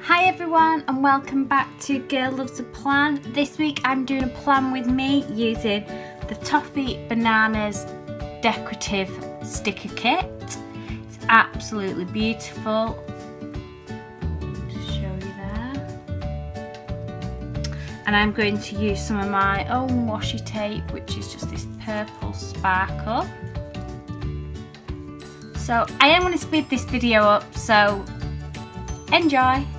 Hi everyone and welcome back to Girl Loves a Plan. This week I'm doing a plan with me using the Toffee Bananas decorative sticker kit. It's absolutely beautiful. Just show you there. And I'm going to use some of my own washi tape, which is just this purple sparkle. So I am going to speed this video up, so enjoy.